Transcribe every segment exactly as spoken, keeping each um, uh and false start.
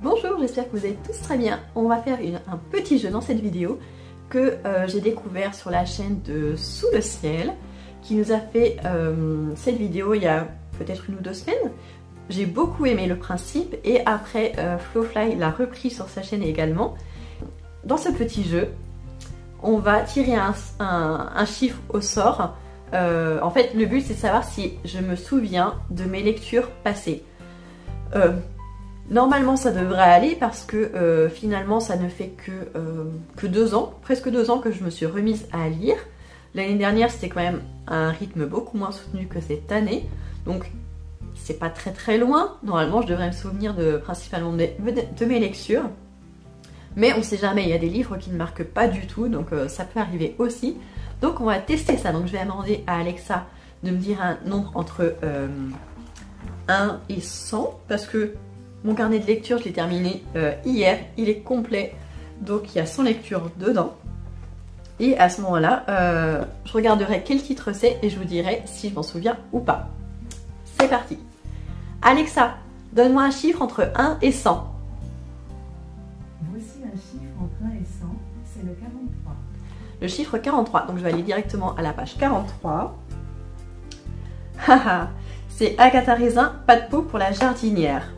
Bonjour, j'espère que vous allez tous très bien. On va faire une, un petit jeu dans cette vidéo que euh, j'ai découvert sur la chaîne de Sous le ciel, qui nous a fait euh, cette vidéo il y a peut-être une ou deux semaines. J'ai beaucoup aimé le principe et après euh, Flowfly l'a repris sur sa chaîne également. Dans ce petit jeu, on va tirer un, un, un chiffre au sort. Euh, en fait, le but c'est de savoir si je me souviens de mes lectures passées. Euh, Normalement ça devrait aller parce que euh, finalement ça ne fait que, euh, que deux ans, presque deux ans que je me suis remise à lire. L'année dernière c'était quand même un rythme beaucoup moins soutenu que cette année, donc c'est pas très très loin. Normalement je devrais me souvenir de, principalement de, de mes lectures, mais on sait jamais, il y a des livres qui ne marquent pas du tout, donc euh, ça peut arriver aussi. Donc on va tester ça, donc je vais demander à Alexa de me dire un nombre entre euh, un et cent, parce que mon carnet de lecture, je l'ai terminé euh, hier, il est complet, donc il y a cent lectures dedans. Et à ce moment-là, euh, je regarderai quel titre c'est et je vous dirai si je m'en souviens ou pas. C'est parti. Alexa, donne-moi un chiffre entre un et cent. Voici un chiffre entre un et cent, c'est le quarante-trois. Le chiffre quarante-trois, donc je vais aller directement à la page quarante-trois. Haha, c'est Agatha Raisin, pas de peau pour la jardinière.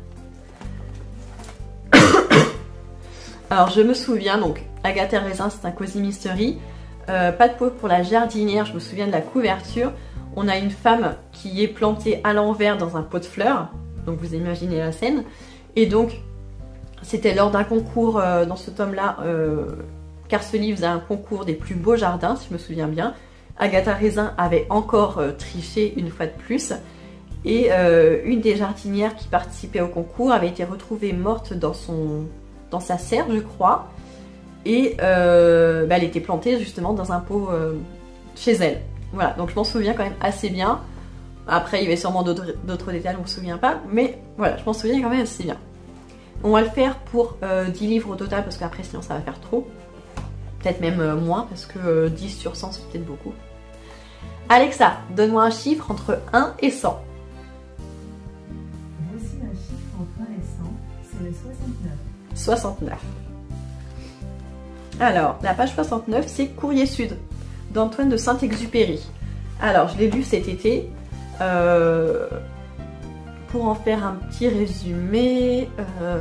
Alors je me souviens, donc Agatha Raisin c'est un Cozy Mystery, euh, pas de peau pour la jardinière, je me souviens de la couverture. On a une femme qui est plantée à l'envers dans un pot de fleurs, donc vous imaginez la scène. Et donc c'était lors d'un concours euh, dans ce tome là, euh, car ce livre faisait un concours des plus beaux jardins si je me souviens bien. Agatha Raisin avait encore euh, triché une fois de plus. Et euh, une des jardinières qui participait au concours avait été retrouvée morte dans son... dans sa serre je crois, et euh, bah, elle était plantée justement dans un pot euh, chez elle. Voilà, donc je m'en souviens quand même assez bien. Après il y avait sûrement d'autres détails, on ne me souvient pas, mais voilà, je m'en souviens quand même assez bien. On va le faire pour euh, dix livres au total, parce qu'après sinon ça va faire trop. Peut-être même euh, moins, parce que euh, dix sur cent c'est peut-être beaucoup. Alexa, donne-moi un chiffre entre un et cent. Voici un chiffre entre un et cent, c'est le soixante-neuf. soixante-neuf. Alors, la page soixante-neuf, c'est Courrier Sud d'Antoine de Saint-Exupéry. Alors, je l'ai lu cet été. Euh, pour en faire un petit résumé, euh,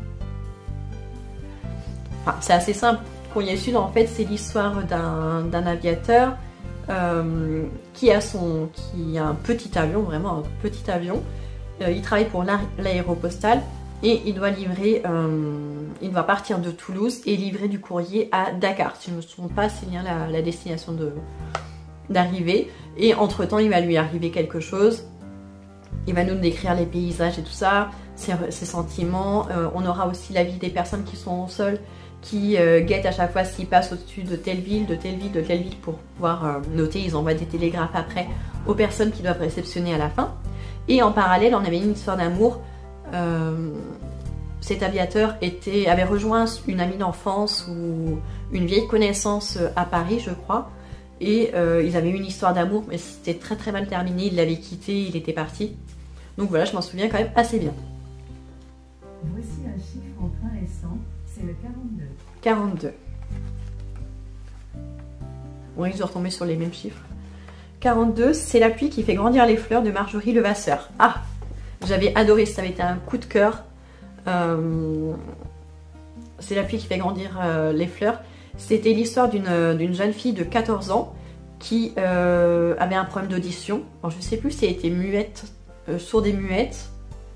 enfin, c'est assez simple. Courrier Sud, en fait, c'est l'histoire d'un aviateur euh, qui a son, qui a un petit avion, vraiment un petit avion. Euh, il travaille pour l'aéropostale. Et il doit livrer, euh, il doit partir de Toulouse et livrer du courrier à Dakar. Si je ne me trompe pas, c'est bien la, la destination d'arrivée. Et entre temps, il va lui arriver quelque chose. Il va nous décrire les paysages et tout ça, ses, ses sentiments. Euh, on aura aussi la vie des personnes qui sont au sol, qui euh, guettent à chaque fois s'ils passent au-dessus de telle ville, de telle ville, de telle ville pour pouvoir euh, noter. Ils envoient des télégraphes après aux personnes qui doivent réceptionner à la fin. Et en parallèle, on avait une histoire d'amour. Euh, cet aviateur était, avait rejoint une amie d'enfance ou une vieille connaissance à Paris je crois, et euh, ils avaient eu une histoire d'amour mais c'était très très mal terminé, il l'avait quitté, il était parti, donc voilà, je m'en souviens quand même assez bien. Voici un chiffre entre un et cent, c'est le quarante-deux. quarante-deux. On risque de retomber sur les mêmes chiffres. quarante-deux, c'est la pluie qui fait grandir les fleurs de Marjorie Levasseur. Ah, j'avais adoré, ça avait été un coup de cœur. Euh, c'est la pluie qui fait grandir euh, les fleurs. C'était l'histoire d'une jeune fille de quatorze ans qui euh, avait un problème d'audition. Je ne sais plus si elle était muette, euh, sourde et muette,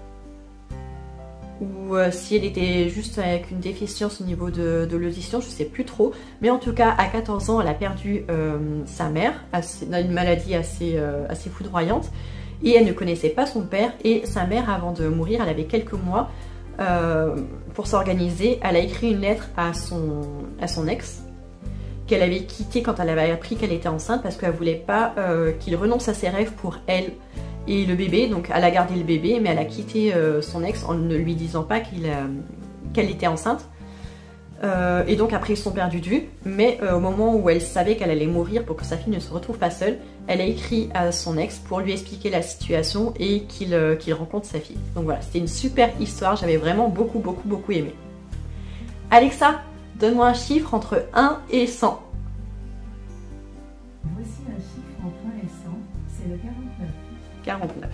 ou euh, si elle était juste avec une déficience au niveau de, de l'audition, je ne sais plus trop. Mais en tout cas, à quatorze ans, elle a perdu euh, sa mère, assez, dans une maladie assez, euh, assez foudroyante. Et elle ne connaissait pas son père, et sa mère, avant de mourir, elle avait quelques mois, euh, pour s'organiser, elle a écrit une lettre à son, à son ex, qu'elle avait quitté quand elle avait appris qu'elle était enceinte, parce qu'elle ne voulait pas euh, qu'il renonce à ses rêves pour elle et le bébé. Donc elle a gardé le bébé, mais elle a quitté euh, son ex en ne lui disant pas qu'il, euh, qu'elle était enceinte. Euh, et donc après ils se sont perdus de vue, mais euh, au moment où elle savait qu'elle allait mourir pour que sa fille ne se retrouve pas seule, elle a écrit à son ex pour lui expliquer la situation et qu'il euh, qu'il rencontre sa fille. Donc voilà, c'était une super histoire, j'avais vraiment beaucoup beaucoup beaucoup aimé. Alexa, donne-moi un chiffre entre un et cent. Voici un chiffre entre un et cent, c'est le quarante-neuf. quarante-neuf.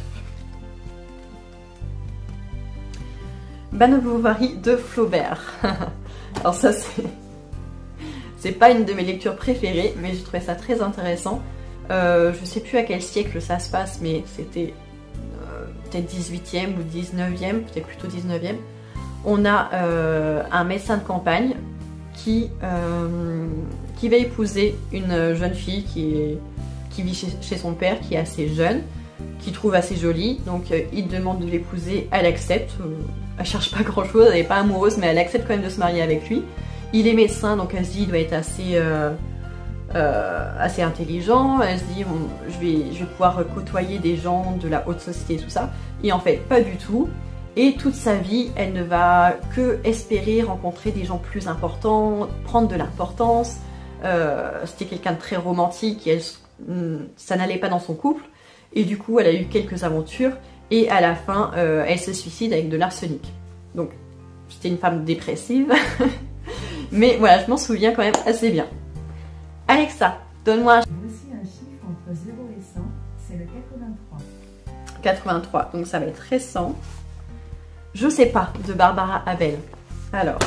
Madame Bovary de Flaubert. Alors ça c'est... C'est pas une de mes lectures préférées, mais je trouvais ça très intéressant. Euh, je sais plus à quel siècle ça se passe, mais c'était euh, peut-être dix-huitième ou dix-neuvième, peut-être plutôt dix-neuvième. On a euh, un médecin de campagne qui, euh, qui va épouser une jeune fille qui, est, qui vit chez, chez son père, qui est assez jeune, qui trouve assez jolie. Donc euh, il demande de l'épouser, elle accepte. Euh, elle cherche pas grand chose, elle n'est pas amoureuse, mais elle accepte quand même de se marier avec lui. Il est médecin, donc elle se dit il doit être assez, euh, euh, assez intelligent. Elle se dit bon, je, vais, je vais pouvoir côtoyer des gens de la haute société et tout ça. Et en fait, pas du tout. Et toute sa vie, elle ne va que espérer rencontrer des gens plus importants, prendre de l'importance. Euh, C'était quelqu'un de très romantique et elle, ça n'allait pas dans son couple. Et du coup, elle a eu quelques aventures. Et à la fin, euh, elle se suicide avec de l'arsenic. Donc, c'était une femme dépressive. Mais voilà, je m'en souviens quand même assez bien. Alexa, donne-moi un... Voici un chiffre entre zéro et cent, c'est le quatre-vingt-trois. quatre-vingt-trois, donc ça va être récent. Je sais pas, de Barbara Abel. Alors,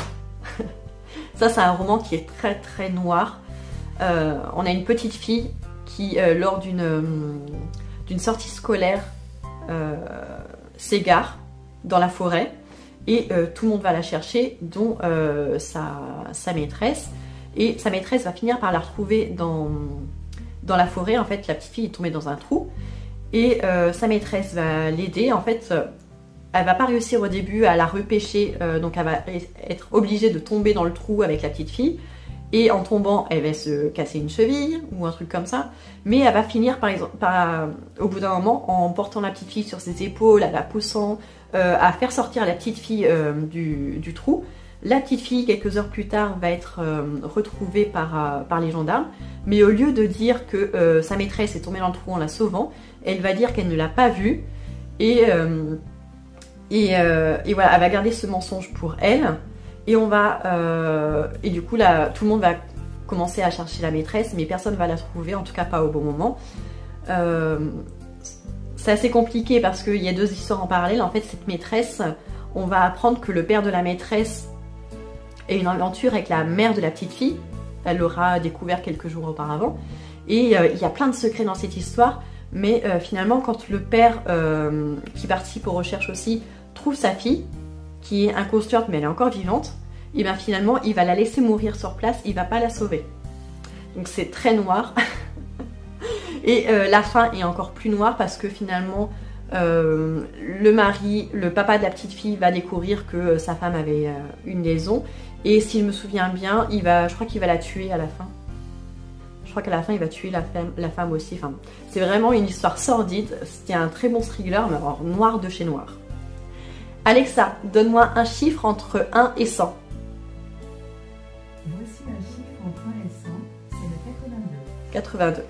ça c'est un roman qui est très très noir. Euh, on a une petite fille qui, euh, lors d'une euh, d'une sortie scolaire, euh, s'égare dans la forêt. Et euh, tout le monde va la chercher, dont euh, sa, sa maîtresse. Et sa maîtresse va finir par la retrouver dans, dans la forêt. En fait, la petite fille est tombée dans un trou. Et euh, sa maîtresse va l'aider. En fait, euh, elle va pas réussir au début à la repêcher. Euh, donc, elle va être obligée de tomber dans le trou avec la petite fille. Et en tombant, elle va se casser une cheville ou un truc comme ça. Mais elle va finir, par exemple, par, au bout d'un moment, en portant la petite fille sur ses épaules, à la poussant... Euh, à faire sortir la petite fille euh, du, du trou. La petite fille, quelques heures plus tard, va être euh, retrouvée par, euh, par les gendarmes. Mais au lieu de dire que euh, sa maîtresse est tombée dans le trou en la sauvant, elle va dire qu'elle ne l'a pas vue. Et, euh, et, euh, et voilà, elle va garder ce mensonge pour elle. Et on va... Euh, et du coup, là, tout le monde va commencer à chercher la maîtresse, mais personne ne va la trouver, en tout cas pas au bon moment. Euh, C'est assez compliqué parce qu'il y a deux histoires en parallèle. En fait, cette maîtresse, on va apprendre que le père de la maîtresse a une aventure avec la mère de la petite fille. Elle l'aura découvert quelques jours auparavant. Et euh, il y a plein de secrets dans cette histoire. Mais euh, finalement, quand le père, euh, qui participe aux recherches aussi, trouve sa fille, qui est inconsciente mais elle est encore vivante, et bien finalement, il va la laisser mourir sur place, il va pas la sauver. Donc c'est très noir. Et euh, la fin est encore plus noire parce que finalement, euh, le mari, le papa de la petite fille va découvrir que euh, sa femme avait euh, une liaison. Et s'il me souviens bien, il va, je crois qu'il va la tuer à la fin. Je crois qu'à la fin, il va tuer la femme, la femme aussi. Enfin, c'est vraiment une histoire sordide. C'était un très bon thriller, mais alors noir de chez noir. Alexa, donne-moi un chiffre entre un et cent. Voici un chiffre entre un et cent, c'est le quatre-vingt-deux. quatre-vingt-deux.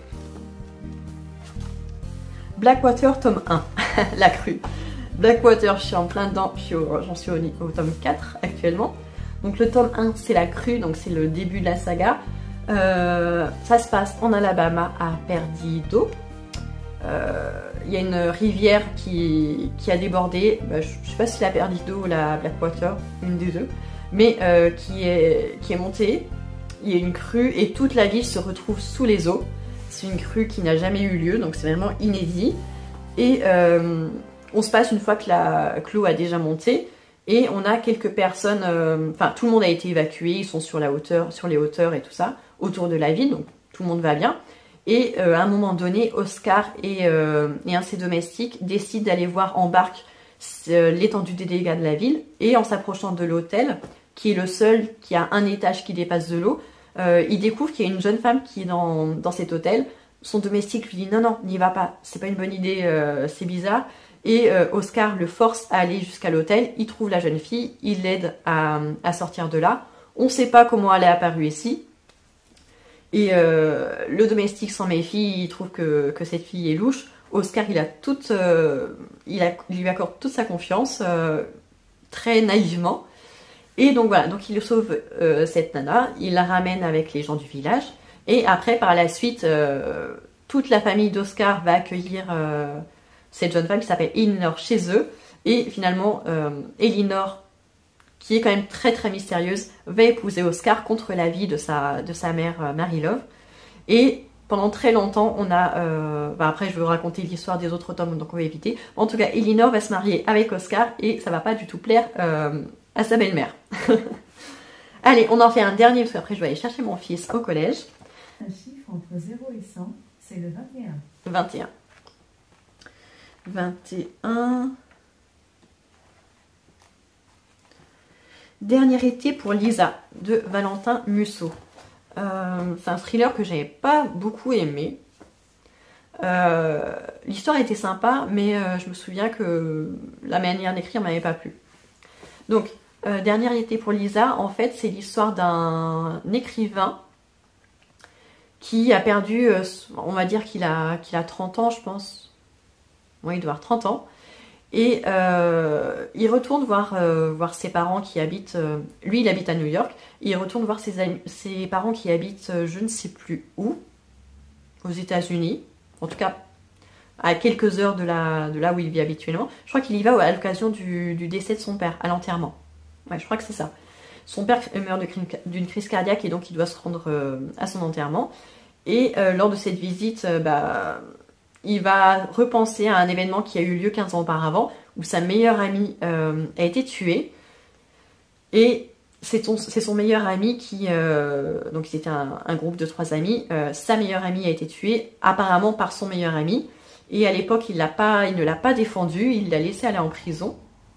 Blackwater tome un, la crue. Blackwater, je suis en plein dedans, j'en suis au, au tome quatre actuellement. Donc le tome un, c'est la crue, donc c'est le début de la saga. Euh, ça se passe en Alabama, à Perdido. Euh, il y a une rivière qui, qui a débordé, bah, je ne sais pas si la Perdido ou la Blackwater, une des deux, mais euh, qui, est, qui est montée. Il y a une crue et toute la ville se retrouve sous les eaux. C'est une crue qui n'a jamais eu lieu, donc c'est vraiment inédit. Et euh, on se passe une fois que la que l'eau a déjà monté, et on a quelques personnes, euh, enfin tout le monde a été évacué, ils sont sur la hauteur, sur les hauteurs et tout ça, autour de la ville, donc tout le monde va bien. Et euh, à un moment donné, Oscar et, euh, et un de ses domestiques décident d'aller voir en barque euh, l'étendue des dégâts de la ville, et en s'approchant de l'hôtel, qui est le seul qui a un étage qui dépasse de l'eau, Euh, il découvre qu'il y a une jeune femme qui est dans, dans cet hôtel. Son domestique lui dit non, non, n'y va pas, c'est pas une bonne idée, euh, c'est bizarre. Et euh, Oscar le force à aller jusqu'à l'hôtel, il trouve la jeune fille, il l'aide à, à sortir de là. On ne sait pas comment elle est apparue ici. Et euh, le domestique s'en méfie, il trouve que, que cette fille est louche. Oscar, il, a toute, euh, il, a, il lui accorde toute sa confiance, euh, très naïvement. Et donc voilà, donc il sauve euh, cette nana, il la ramène avec les gens du village. Et après, par la suite, euh, toute la famille d'Oscar va accueillir euh, cette jeune femme qui s'appelle Elinor chez eux. Et finalement, euh, Elinor, qui est quand même très très mystérieuse, va épouser Oscar contre l'avis de sa, de sa mère euh, Mary-Love. Et pendant très longtemps, on a... Euh, bah après, je vais vous raconter l'histoire des autres tomes, donc on va éviter. En tout cas, Elinor va se marier avec Oscar et ça va pas du tout plaire euh, à sa belle-mère. Allez, on en fait un dernier, parce qu'après, je vais aller chercher mon fils au collège. Un chiffre entre zéro et cent, c'est le vingt et un. vingt et un. vingt et un... Dernier été pour Lisa, de Valentin Musso. Euh, c'est un thriller que j'avais pas beaucoup aimé. Euh, L'histoire était sympa, mais euh, je me souviens que la manière d'écrire m'avait pas plu. Donc, euh, Dernier été pour Lisa, en fait, c'est l'histoire d'un écrivain qui a perdu, euh, on va dire qu'il a, qu'il a trente ans, je pense. Oui, il doit avoir trente ans. Et euh, il retourne voir, euh, voir ses parents qui habitent... Euh, lui, il habite à New York. Et il retourne voir ses, amis, ses parents qui habitent euh, je ne sais plus où, aux États-Unis. En tout cas, à quelques heures de, la, de là où il vit habituellement. Je crois qu'il y va à l'occasion du, du décès de son père, à l'enterrement. Ouais, je crois que c'est ça. Son père meurt d'une crise cardiaque et donc il doit se rendre euh, à son enterrement. Et euh, lors de cette visite... Euh, bah, il va repenser à un événement qui a eu lieu quinze ans auparavant, où sa meilleure amie euh, a été tuée. Et c'est son, son meilleur ami qui... Euh, donc c'était un, un groupe de trois amis. Euh, sa meilleure amie a été tuée, apparemment par son meilleur ami. Et à l'époque, il, l'a pas, il ne l'a pas défendu, il l'a laissé aller en prison.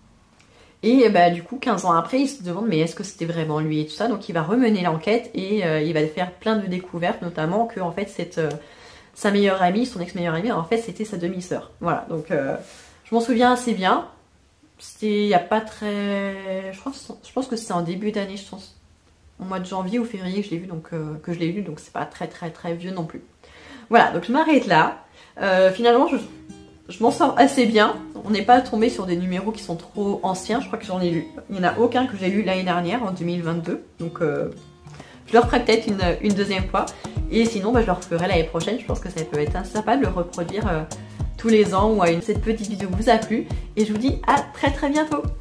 Et bah, du coup, quinze ans après, il se demande mais est-ce que c'était vraiment lui et tout ça. Donc il va remener l'enquête et euh, il va faire plein de découvertes, notamment que en fait cette... Euh, sa meilleure amie, son ex-meilleure amie, en fait c'était sa demi-sœur. Voilà, donc euh, je m'en souviens assez bien. C'était il n'y a pas très... Je pense, je pense que c'était en début d'année, je pense. Au mois de janvier ou février que je l'ai vu, donc euh, que je l'ai lu, donc c'est pas très très très vieux non plus. Voilà, donc je m'arrête là. Euh, finalement, je, je m'en sors assez bien. On n'est pas tombé sur des numéros qui sont trop anciens. Je crois que j'en ai lu. Il n'y en a aucun que j'ai lu l'année dernière, en deux mille vingt-deux. Donc euh, je le referai peut-être une, une deuxième fois. Et sinon, bah, je le referai l'année prochaine. Je pense que ça peut être sympa de le reproduire euh, tous les ans ou à une... Cette petite vidéo vous a plu. Et je vous dis à très très bientôt.